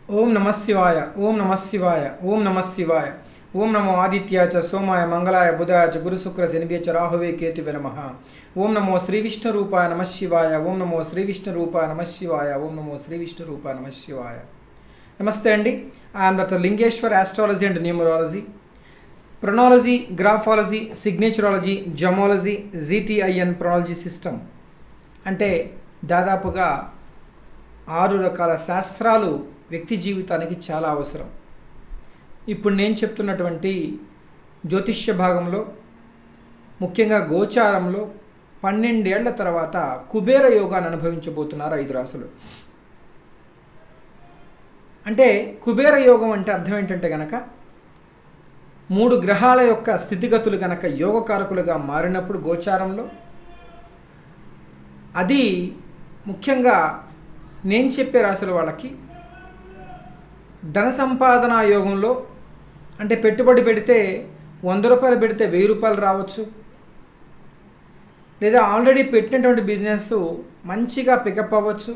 ఓం నమః శివాయ ఓం నమః శివాయ ఓం నమః శివాయ ఓం నమో ఆదిత్యాయ చ సోమాయ మంగళాయ బుధాయ చ గురు శుక్ర శనిభ్య చ రాహవే కేతువే నమః. ఓం నమో శ్రీ విష్ణు రూపాయ నమః శివాయ ఓం నమో శ్రీ విష్ణు రూపాయ నమః శివాయ ఓం నమో శ్రీ విష్ణు రూపాయ నమః శివాయ. నమస్తే అండి. I'm doctor Lingeshwar, astrology and numerology, pronology, graphology, signaturology, gemology, GTIN pronology system అంటే దాదాపుగా 6 రకాల శాస్త్రాలు వ్యక్తి జీవితానికి చాలా అవసరం. ఇప్పుడు నేను చెప్తున్నటువంటి జ్యోతిష్య భాగంలో, ముఖ్యంగా గోచారంలో 12 ఏళ్ల తర్వాత కుబేర యోగాన్ని అనుభవించబోతున్నారు 5 రాసులు. అంటే కుబేర యోగం అంటే అర్థం ఏంటంటే గనక 3 గ్రహాల యొక్క స్థితిగతులు గనక యోగకారకులుగా మారినప్పుడు గోచారంలో, అది ముఖ్యంగా నేను చెప్పే రాసుల వాళ్ళకి ధన సంపాదన యోగంలో, అంటే పెట్టుబడి పెడితే 100 రూపాయలు పెడితే 1000 రూపాయలు రావచ్చు, లేదా ఆల్రెడీ పెట్టినటువంటి బిజినెస్ మంచిగా పికప్ అవ్వచ్చు.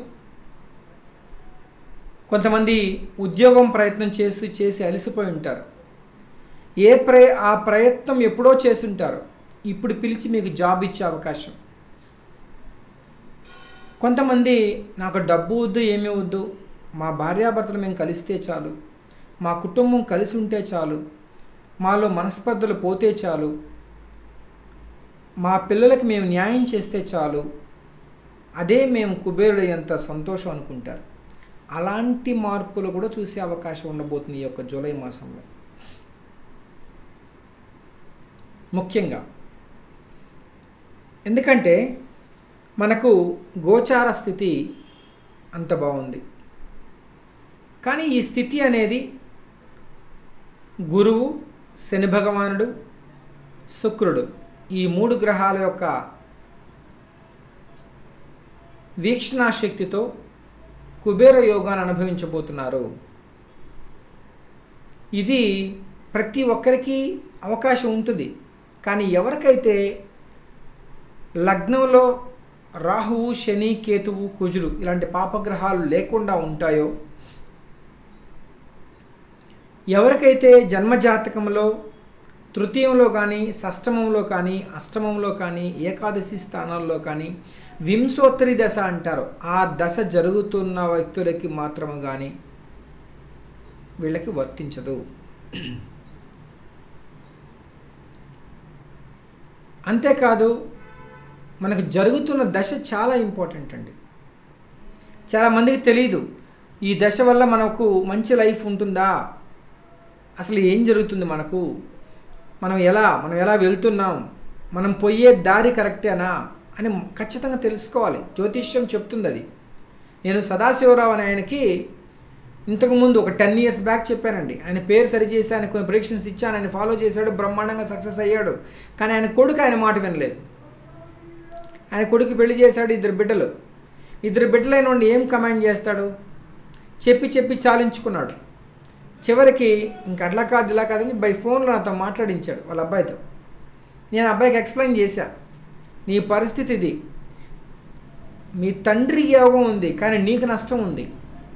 కొంతమంది ఉద్యోగం ప్రయత్నం చేసి అలసిపోయి ఉంటారు. ఆ ప్రయత్నం ఎప్పుడో చేసుంటారు, ఇప్పుడు పిలిచి మీకు జాబ్ ఇచ్చే అవకాశం. కొంతమంది నాకు డబ్బు వద్దు, ఏమీ వద్దు, మా భార్యాభర్తలు మేము కలిస్తే చాలు, మా కుటుంబం కలిసి ఉంటే చాలు, మాలో మనస్పర్ధలు పోతే చాలు, మా పిల్లలకి మేము న్యాయం చేస్తే చాలు, అదే మేము కుబేరుడయ్యేంత సంతోషం అనుకుంటారు. అలాంటి మార్పులు కూడా చూసే అవకాశం ఉండబోతుంది ఈ యొక్క జూలై మాసంలో. ముఖ్యంగా ఎందుకంటే మనకు గోచార స్థితి అంత బాగుంది, కానీ ఈ స్థితి అనేది గురువు, శని భగవానుడు, శుక్రుడు, ఈ 3 గ్రహాల యొక్క వీక్షణా శక్తితో కుబేర యోగాన్ని అనుభవించబోతున్నారు. ఇది ప్రతి ఒక్కరికి అవకాశం ఉంటుంది, కానీ ఎవరికైతే లగ్నంలో రాహువు, శని, కేతువు, కుజుడు ఇలాంటి పాపగ్రహాలు లేకుండా ఉంటాయో, ఎవరికైతే జన్మజాతకంలో తృతీయంలో కానీ, షష్టమంలో కానీ, అష్టమంలో కానీ, ఏకాదశి స్థానాల్లో కానీ వింశోత్తరి దశ అంటారు, ఆ దశ జరుగుతున్న వ్యక్తులకి మాత్రమే కానీ వీళ్ళకి వర్తించదు. అంతేకాదు, మనకు జరుగుతున్న దశ చాలా ఇంపార్టెంట్ అండి. చాలామందికి తెలియదు ఈ దశ వల్ల మనకు మంచి లైఫ్ ఉంటుందా, అసలు ఏం జరుగుతుంది మనకు, మనం ఎలా వెళ్తున్నాం, మనం పోయే దారి కరెక్టేనా అని ఖచ్చితంగా తెలుసుకోవాలి. జ్యోతిష్యం చెప్తుంది అది. నేను సదాశివరావు అనే ఆయనకి ఇంతకుముందు ఒక 10 years బ్యాక్ చెప్పానండి. ఆయన పేరు సరిచేసి ఆయన కొన్ని ప్రిడిక్షన్స్ ఇచ్చాను, ఆయన ఫాలో చేశాడు, బ్రహ్మాండంగా సక్సెస్ అయ్యాడు. కానీ ఆయన కొడుకు ఆయన మాట వినలేదు. ఆయన కొడుకు పెళ్లి చేశాడు, 2 బిడ్డలు. 2 బిడ్డలైన వాడిని ఏం కమాండ్ చేస్తాడు, చెప్పి చాలించుకున్నాడు. చివరికి ఇంక అట్లా కాదు ఇలా కాదని బై ఫోన్లో నాతో మాట్లాడించాడు వాళ్ళ అబ్బాయితో. నేను అబ్బాయికి ఎక్స్ప్లెయిన్ చేశా, నీ పరిస్థితి ఇది, మీ తండ్రికి యోగం ఉంది కానీ నీకు నష్టం ఉంది,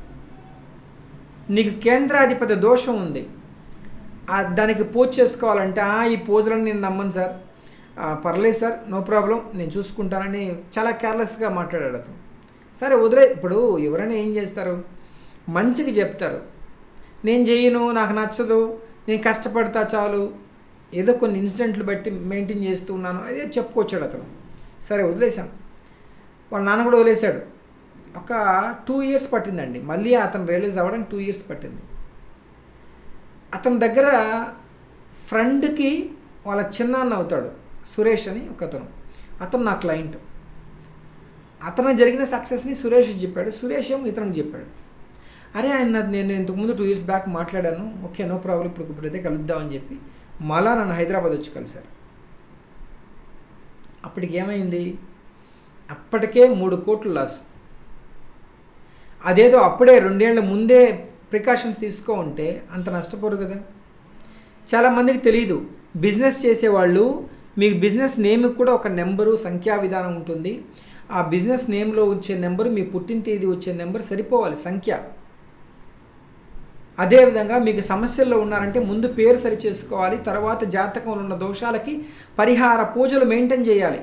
నీకు కేంద్రాధిపతి దోషం ఉంది, దానికి పూజ చేసుకోవాలంటే ఈ పూజలను నేను నమ్మను సార్, పర్లేదు సార్, నో ప్రాబ్లం, నేను చూసుకుంటానని చాలా కేర్లెస్గా మాట్లాడాడు అతను. సరే వదిలే, ఇప్పుడు ఎవరైనా ఏం చేస్తారు, మంచికి చెప్తారు, నేను చేయను, నాకు నచ్చదు, నేను కష్టపడతా చాలు, ఏదో కొన్ని ఇన్సిడెంట్లు బట్టి మెయింటైన్ చేస్తూ ఉన్నాను అదే చెప్పుకొచ్చాడు అతను. సరే వదిలేశాను. వాళ్ళ నాన్న కూడా వదిలేశాడు. ఒక 2 years పట్టిందండి, మళ్ళీ అతను రియలైజ్ అవ్వడానికి 2 years పట్టింది. అతని దగ్గర ఫ్రెండ్కి వాళ్ళ చిన్నాన్న అవుతాడు సురేష్ అని ఒక అతను నా క్లయింట్. అతను జరిగిన సక్సెస్ని సురేష్ చెప్పాడు, సురేష్ ఏమో ఇతనికి చెప్పాడు. అరే ఆయన నేను ఇంతకుముందు 2 years బ్యాక్ మాట్లాడాను, ఓకే నో ప్రాబ్లం, ఇప్పుడైతే కలుద్దామని చెప్పి మళ్ళా నన్ను హైదరాబాద్ వచ్చి కలిశారు. అప్పటికి ఏమైంది, అప్పటికే 3 కోట్లు లాస్. అదేదో అప్పుడే 2 ఏళ్ల ముందే ప్రికాషన్స్ తీసుకో ఉంటే అంత నష్టపోరు కదా. చాలామందికి తెలియదు, బిజినెస్ చేసేవాళ్ళు మీకు బిజినెస్ నేమ్కి కూడా ఒక నెంబరు, సంఖ్యా విధానం ఉంటుంది. ఆ బిజినెస్ నేమ్లో వచ్చే నెంబరు, మీ పుట్టిన తేదీ వచ్చే నెంబర్ సరిపోవాలి సంఖ్య. అదేవిధంగా మీకు సమస్యల్లో ఉన్నారంటే ముందు పేరు సరి చేసుకోవాలి, తర్వాత జాతకంలో ఉన్న దోషాలకి పరిహార పూజలు మెయింటైన్ చేయాలి.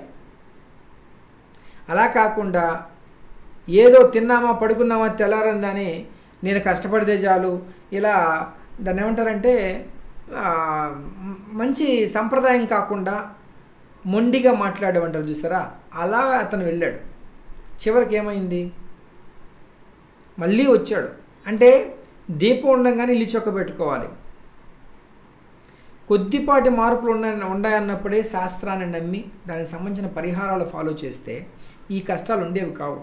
అలా కాకుండా ఏదో తిన్నామా పడుకున్నామా తెల్లారందని నేను కష్టపడితే చాలు, ఇలా దాన్ని ఏమంటారంటే మంచి సంప్రదాయం కాకుండా మొండిగా మాట్లాడేమంటారు చూసారా, అలా అతను వెళ్ళాడు. చివరికి ఏమైంది, మళ్ళీ వచ్చాడు. అంటే దీపం ఉండగానే ఇల్లు చొక్క పెట్టుకోవాలి. కొద్దిపాటి మార్పులు ఉన్నాయన్నప్పుడే శాస్త్రాన్ని నమ్మి దానికి సంబంధించిన పరిహారాలు ఫాలో చేస్తే ఈ కష్టాలు ఉండేవి కావు.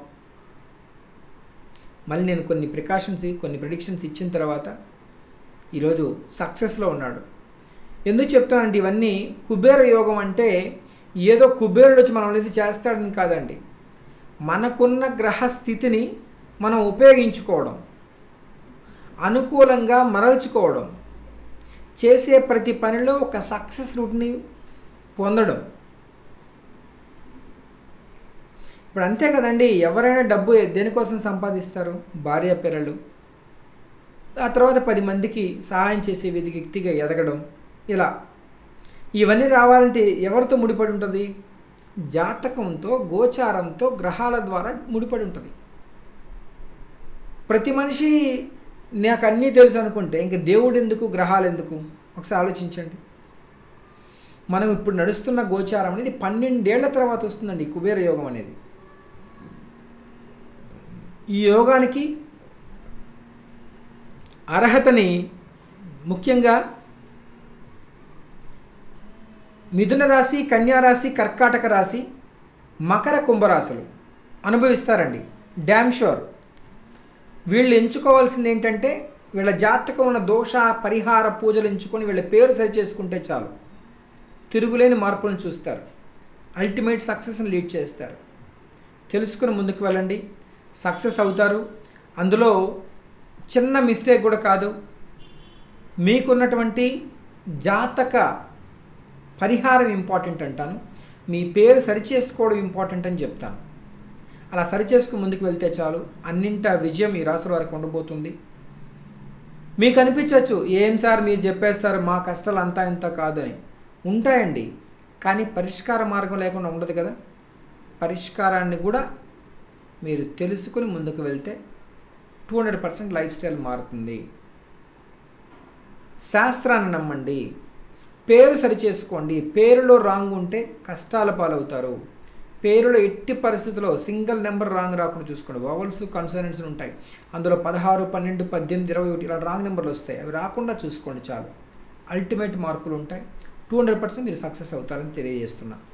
మళ్ళీ నేను కొన్ని ప్రిడిక్షన్స్ ఇచ్చిన తర్వాత ఈరోజు సక్సెస్లో ఉన్నాడు. ఎందుకు చెప్తానంటే ఇవన్నీ కుబేర యోగం అంటే ఏదో కుబేరుడు వచ్చి మనం అనేది చేస్తాడని కాదండి. మనకున్న గ్రహ స్థితిని మనం ఉపయోగించుకోవడం, అనుకూలంగా మరల్చుకోవడం, చేసే ప్రతి పనిలో ఒక సక్సెస్ రూట్ని పొందడం. ఇప్పుడు అంతే కదండి, ఎవరైనా డబ్బు దేనికోసం సంపాదిస్తారు? భార్య పిల్లలు, ఆ తర్వాత 10 మందికి సహాయం చేసే వ్యక్తిగా ఎదగడం. ఇలా ఇవన్నీ రావాలంటే ఎవరితో ముడిపడి ఉంటుంది? జాతకంతో, గోచారంతో, గ్రహాల ద్వారా ముడిపడి ఉంటుంది. ప్రతి మనిషి నాకు అన్నీ తెలుసు అనుకుంటే ఇంక దేవుడు ఎందుకు, గ్రహాలు ఎందుకు? ఒకసారి ఆలోచించండి. మనం ఇప్పుడు నడుస్తున్న గోచారం అనేది 12 ఏళ్ల తర్వాత వస్తుందండి కుబేర యోగం అనేది. ఈ యోగానికి అర్హతని ముఖ్యంగా మిథున రాశి, కన్యా రాశి, కర్కాటక రాశి, మకర కుంభరాశులు అనుభవిస్తారండి. Damn sure. వీళ్ళు ఎంచుకోవాల్సింది ఏంటంటే వీళ్ళ జాతకం ఉన్న దోష పరిహార పూజలు ఎంచుకొని వీళ్ళ పేరు సరి చేసుకుంటే చాలు, తిరుగులేని మార్పులను చూస్తారు, అల్టిమేట్ సక్సెస్ని లీడ్ చేస్తారు. తెలుసుకుని ముందుకు వెళ్ళండి, సక్సెస్ అవుతారు. అందులో చిన్న మిస్టేక్ కూడా కాదు. మీకున్నటువంటి జాతక పరిహారం ఇంపార్టెంట్ అంటాను, మీ పేరు సరిచేసుకోవడం ఇంపార్టెంట్ అని చెప్తాను. అలా సరిచేసుకుని ముందుకు వెళ్తే చాలు, అన్నింటా విజయం ఈ రాశుల వారికి ఉండబోతుంది. మీకు అనిపించవచ్చు, ఏం సార్ మీరు చెప్పేస్తారు, మా కష్టాలు అంతా ఇంత కాదు అని. ఉంటాయండి, కానీ పరిష్కార మార్గం లేకుండా ఉండదు కదా. పరిష్కారాన్ని కూడా మీరు తెలుసుకుని ముందుకు వెళ్తే 200% లైఫ్ స్టైల్ మారుతుంది. శాస్త్రాన్ని నమ్మండి, పేరు సరిచేసుకోండి. పేరులో రాంగ్ ఉంటే కష్టాల పాలవుతారు. పేరులో ఎట్టి పరిస్థితుల్లో సింగిల్ నెంబర్ రాంగ్ రాకుండా చూసుకోండి. వవల్స్, కన్సోనెంట్స్ ఉంటాయి, అందులో 16, 12, 18, 21 ఇలా రాంగ్ నెంబర్లు వస్తాయి. అవి రాకుండా చూసుకోండి చాలు. అల్టిమేట్ మార్కులు ఉంటాయి. 200% మీరు సక్సెస్ అవుతారని తెలియజేస్తున్నా.